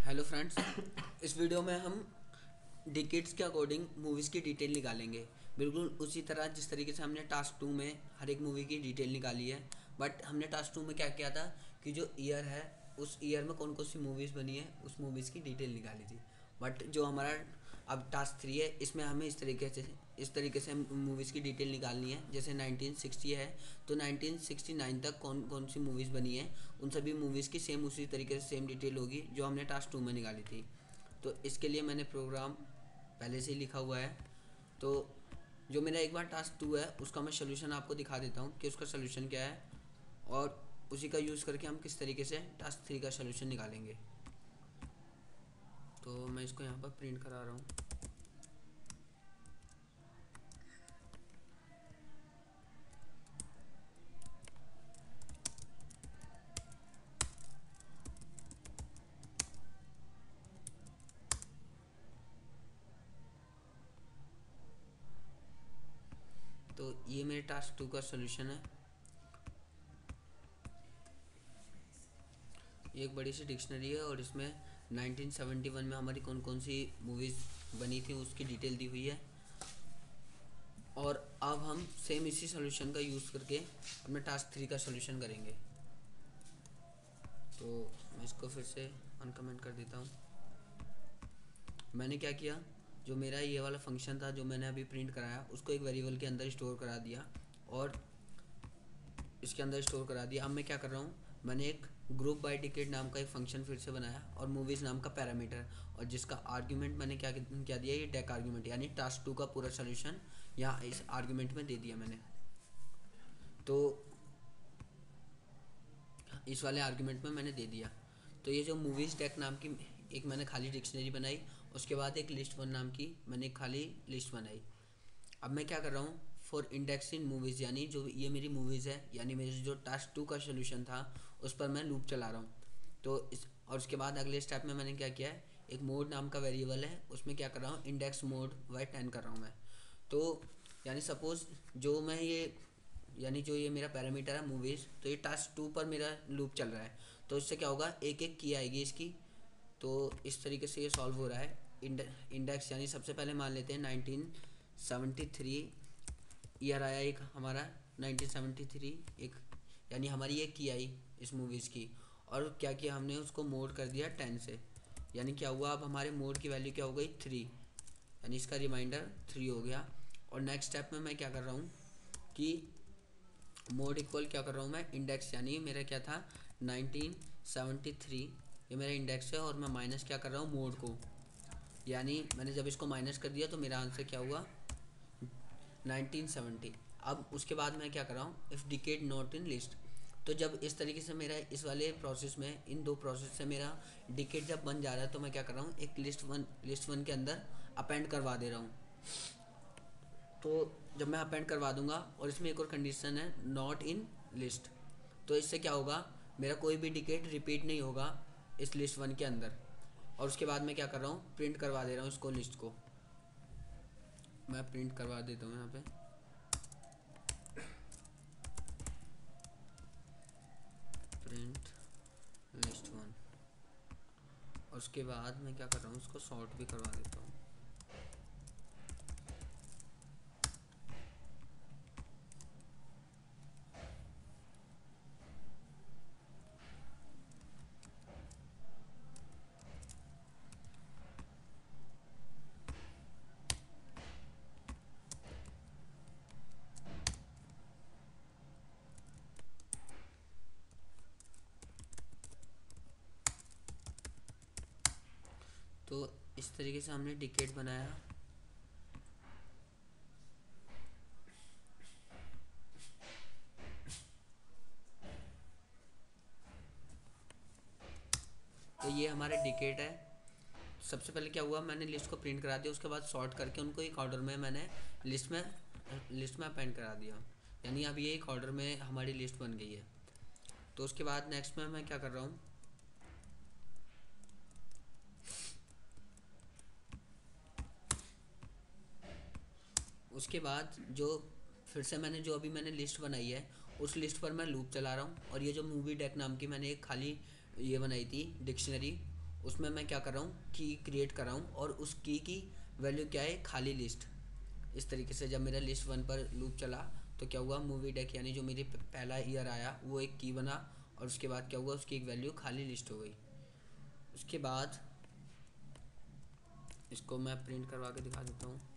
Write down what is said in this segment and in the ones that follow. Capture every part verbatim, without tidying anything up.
Hello friends. इस video में हम डिकेट्स के अकॉर्डिंग मूवीज़ की डिटेल निकालेंगे, बिल्कुल उसी तरह जिस तरीके से हमने टास्क टू में हर एक मूवी की डिटेल निकाली है। बट हमने टास्क टू में क्या किया था कि जो ईयर है उस ईयर में कौन कौन सी मूवीज़ बनी है उस मूवीज़ की डिटेल निकाली थी। बट जो हमारा अब टास्क थ्री है इसमें हमें इस तरीके से इस तरीके से मूवीज़ की डिटेल निकालनी है। जैसे नाइनटीन सिक्सटी है तो नाइनटीन सिक्सटी नाइन तक कौन कौन सी मूवीज़ बनी है उन सभी मूवीज़ की सेम उसी तरीके से सेम डिटेल होगी जो हमने टास्क टू में निकाली थी। तो इसके लिए मैंने प्रोग्राम पहले से ही लिखा हुआ है। तो जो मेरा एक बार टास्क टू है उसका मैं सोल्यूशन आपको दिखा देता हूँ कि उसका सोल्यूशन क्या है, और उसी का यूज़ करके हम किस तरीके से टास्क थ्री का सोल्यूशन निकालेंगे। तो मैं इसको यहाँ पर प्रिंट करा रहा हूँ। तो ये मेरे टास्क टू का सोल्यूशन है। ये एक बड़ी सी डिक्शनरी है और इसमें नाइनटीन सेवेंटी वन में हमारी कौन कौन सी मूवीज़ बनी थी उसकी डिटेल दी हुई है। और अब हम सेम इसी सोल्यूशन का यूज़ करके अपने टास्क थ्री का सोल्यूशन करेंगे। तो मैं इसको फिर से अनकमेंट कर देता हूँ। मैंने क्या किया, जो मेरा ये वाला फंक्शन था जो मैंने अभी प्रिंट कराया उसको एक वेरिएबल के अंदर स्टोर करा दिया और इसके अंदर स्टोर करा दिया। अब मैं क्या कर रहा हूँ, मैंने एक ग्रुप बाय टिकट नाम का एक फंक्शन फिर से बनाया और मूवीज़ नाम का पैरामीटर, और जिसका आर्ग्यूमेंट मैंने क्या क्या दिया, ये डेक आर्ग्यूमेंट, यानी टास्क टू का पूरा सोल्यूशन यहाँ इस आर्ग्यूमेंट में दे दिया मैंने। तो इस वाले आर्ग्यूमेंट में मैंने दे दिया। तो ये जो मूवीज़ डेक नाम की एक मैंने खाली डिक्शनरी बनाई, उसके बाद एक लिस्ट वन नाम की मैंने एक खाली लिस्ट बनाई। अब मैं क्या कर रहा हूँ, फॉर इंडेक्स इन मूवीज़, यानी जो ये मेरी मूवीज़ है, यानी मेरे जो टास्क टू का सोल्यूशन था उस पर मैं लूप चला रहा हूँ। तो इस और उसके बाद अगले स्टेप में मैंने क्या किया है, एक मोड नाम का वेरिएबल है उसमें क्या कर रहा हूँ, इंडेक्स मोड वाई टेन कर रहा हूँ मैं। तो यानी सपोज़ जो मैं ये यानी जो ये मेरा पैरामीटर है मूवीज़, तो ये टास्क टू पर मेरा लूप चल रहा है। तो इससे क्या होगा, एक एक की आएगी इसकी। तो इस तरीके से ये सॉल्व हो रहा है। इंडेक्स यानी सबसे पहले मान लेते हैं नाइनटीन सेवेंटी थ्री ईयर आया एक हमारा, नाइनटीन सेवेंटी थ्री एक, यानी हमारी एक की आई इस मूवीज़ की। और क्या किया हमने, उसको मोड कर दिया टेन से, यानी क्या हुआ, अब हमारे मोड की वैल्यू क्या हो गई, थ्री, यानी इसका रिमाइंडर थ्री हो गया। और नेक्स्ट स्टेप में मैं क्या कर रहा हूँ कि मोड इक्वल क्या कर रहा हूँ मैं, इंडेक्स, यानी मेरा क्या था नाइनटीन सेवेंटी थ्री, ये मेरा इंडेक्स है, और मैं माइनस क्या कर रहा हूँ मोड को, यानी मैंने जब इसको माइनस कर दिया तो मेरा आंसर क्या हुआ, नाइनटीन सेवेंटी। अब उसके बाद मैं क्या कर रहा हूँ, if decade not in list. तो जब इस तरीके से मेरा इस वाले प्रोसेस में, इन दो प्रोसेस से मेरा डिकेड जब बन जा रहा है, तो मैं क्या कर रहा हूँ, एक लिस्ट वन लिस्ट वन के अंदर अपेंड करवा दे रहा हूँ। तो जब मैं अपेंड करवा दूंगा, और इसमें एक और कंडीशन है, नॉट इन लिस्ट, तो इससे क्या होगा, मेरा कोई भी डिकेट रिपीट नहीं होगा इस लिस्ट वन के अंदर। और उसके बाद मैं क्या कर रहा हूँ, प्रिंट करवा दे रहा हूँ इसको, लिस्ट को मैं प्रिंट करवा देता हूँ यहाँ पे। प्रिंट लिस्ट वन, और उसके बाद मैं क्या कर रहा हूँ, उसको सॉर्ट भी करवा देता हूँ। तो इस तरीके से हमने डिकेट बनाया। तो ये हमारा डिकेट है। सबसे पहले क्या हुआ, मैंने लिस्ट को प्रिंट करा दिया, उसके बाद सॉर्ट करके उनको एक ऑर्डर में मैंने लिस्ट में लिस्ट में अपेंड करा दिया, यानी अब ये एक ऑर्डर में हमारी लिस्ट बन गई है। तो उसके बाद नेक्स्ट में मैं क्या कर रहा हूँ, उसके बाद जो फिर से मैंने जो अभी मैंने लिस्ट बनाई है उस लिस्ट पर मैं लूप चला रहा हूँ। और ये जो मूवी डेक नाम की मैंने एक खाली ये बनाई थी डिक्शनरी, उसमें मैं क्या कर रहा हूँ, की क्रिएट कर रहा हूँ और उस की की वैल्यू क्या है, खाली लिस्ट। इस तरीके से जब मेरा लिस्ट वन पर लूप चला तो क्या हुआ, मूवी डेक यानी जो मेरी पहला ईयर आया वो एक की बना और उसके बाद क्या हुआ, उसकी एक वैल्यू खाली लिस्ट हो गई। उसके बाद इसको मैं प्रिंट करवा के दिखा देता हूँ।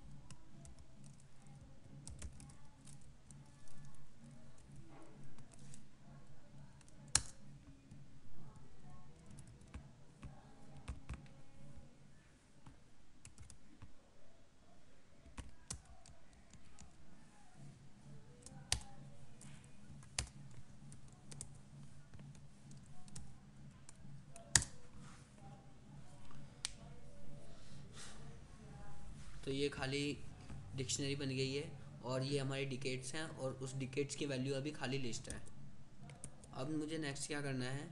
तो ये खाली डिक्शनरी बन गई है और ये हमारे डिकेट्स हैं और उस डिकेट्स की वैल्यू अभी खाली लिस्ट है। अब मुझे नेक्स्ट क्या करना है,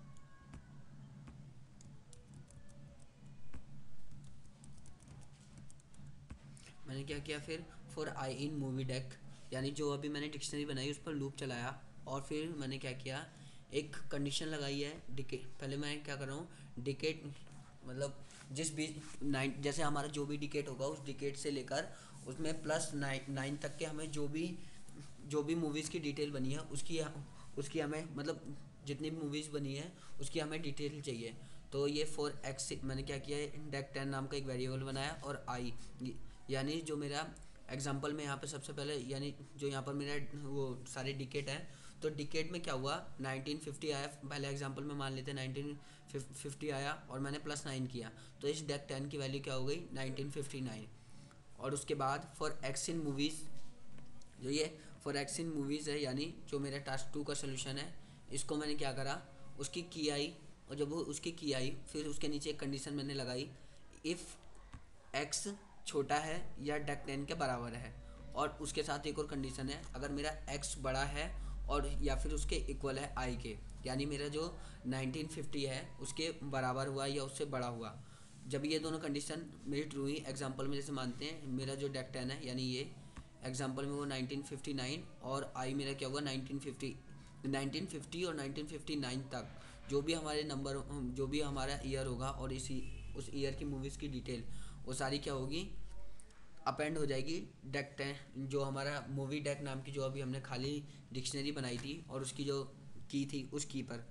मैंने क्या किया फिर, for I in movie deck यानी जो अभी मैंने डिक्शनरी बनाई उस पर लूप चलाया और फिर मैंने क्या किया, एक कंडीशन लगाई है डिकेट। पहले मैं क्या कर रहा हूँ, डिकेट मतलब जिस भी नाइन, जैसे हमारा जो भी डिकेट होगा उस डिकेट से लेकर उसमें प्लस नाइन नाइन तक के हमें जो भी जो भी मूवीज़ की डिटेल बनी है उसकी उसकी हमें मतलब जितनी भी मूवीज़ बनी है उसकी हमें डिटेल चाहिए। तो ये फोर एक्स मैंने क्या किया है, डेक टेन नाम का एक वेरिएबल बनाया और आई यानी जो मेरा एग्जांपल में यहाँ पे सबसे पहले यानी जो यहाँ पर मेरा वो सारे डिकेट है तो डिकेट में क्या हुआ, नाइनटीन फिफ्टी आया, पहले एग्जांपल में मान लेते हैं नाइनटीन फिफ्टी आया और मैंने प्लस नाइन किया तो इस डेक टेन की वैल्यू क्या हो गई, नाइनटीन फिफ्टी नाइन। और उसके बाद फॉर एक्स इन मूवीज़, जो ये फॉर एक्स इन मूवीज़ है यानी जो मेरा टास्क टू का सोल्यूशन है, इसको मैंने क्या करा, उसकी की आई और जब वो उसकी की आई फिर उसके नीचे एक कंडीशन मैंने लगाई, इफ़ एक्स छोटा है या डेक टेन के बराबर है। और उसके साथ एक और कंडीशन है, अगर मेरा एक्स बड़ा है और या फिर उसके इक्वल है आई के, यानी मेरा जो नाइनटीन फिफ्टी है उसके बराबर हुआ या उससे बड़ा हुआ। जब ये दोनों कंडीशन मेरी ट्रू हुई, एग्जांपल में जैसे मानते हैं मेरा जो डेक टेन है यानी ये एग्जांपल में वो नाइनटीन फिफ्टी नाइन और आई मेरा क्या हुआ, नाइनटीन फिफ्टी नाइनटीन फिफ्टी और नाइनटीन फिफ्टी नाइन तक जो भी हमारे नंबर जो भी हमारा ईयर होगा और इसी उस ईयर की मूवीज़ की डिटेल वो सारी क्या होगी, अपेंड हो जाएगी डेक टेन जो हमारा मूवी डेक नाम की जो अभी हमने खाली डिक्शनरी बनाई थी और उसकी जो की थी उस की पर।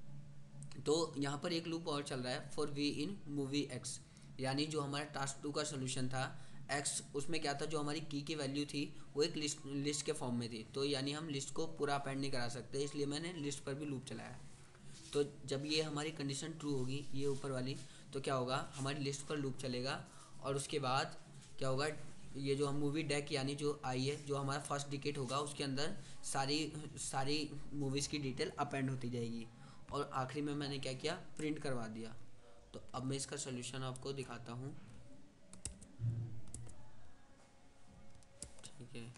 तो यहाँ पर एक लूप और चल रहा है for V in movie X, यानी जो हमारा टास्क टू का सोल्यूशन था एक्स, उसमें क्या था, जो हमारी की की वैल्यू थी वो एक लिस्ट लिस्ट के फॉर्म में थी तो यानी हम लिस्ट को पूरा अपेंड नहीं करा सकते, इसलिए मैंने लिस्ट पर भी लूप चलाया। तो जब ये हमारी कंडीशन ट्रू होगी ये ऊपर वाली, तो क्या होगा, हमारी लिस्ट पर लूप चलेगा और उसके बाद क्या होगा, ये जो हम मूवी डेक यानी जो आई है जो हमारा फर्स्ट डिकेट होगा उसके अंदर सारी सारी मूवीज़ की डिटेल अपेंड होती जाएगी और आखिरी में मैंने क्या किया, प्रिंट करवा दिया। तो अब मैं इसका सोल्यूशन आपको दिखाता हूँ। ठीक है,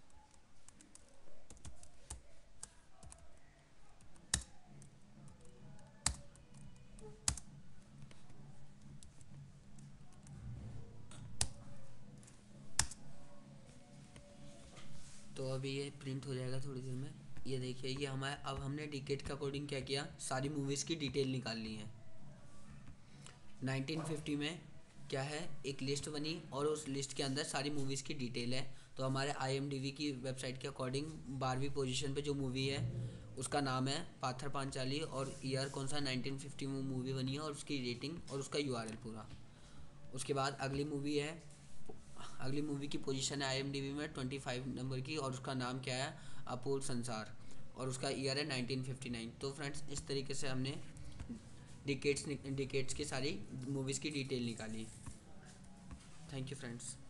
तो अभी ये प्रिंट हो जाएगा थोड़ी देर में। ये देखिए ये हमारे अब हमने डिकेट के अकॉर्डिंग क्या किया, सारी मूवीज़ की डिटेल निकाल ली है। नाइनटीन फिफ्टी में क्या है, एक लिस्ट बनी और उस लिस्ट के अंदर सारी मूवीज़ की डिटेल है। तो हमारे आई एम डी बी की वेबसाइट के अकॉर्डिंग बारहवीं पोजीशन पे जो मूवी है उसका नाम है पाथर पांचाली और ईयर कौन सा, नाइनटीन फिफ्टी में मूवी बनी है और उसकी रेटिंग और उसका यू आर एल पूरा। उसके बाद अगली मूवी है, अगली मूवी की पोजीशन है आई एम डी बी में ट्वेंटी फाइव नंबर की और उसका नाम क्या है, अपूर्व संसार और उसका ईयर है नाइनटीन फिफ्टी नाइन। तो फ्रेंड्स इस तरीके से हमने डिकेट्स डिकेट्स की सारी मूवीज़ की डिटेल निकाली। Thank you friends.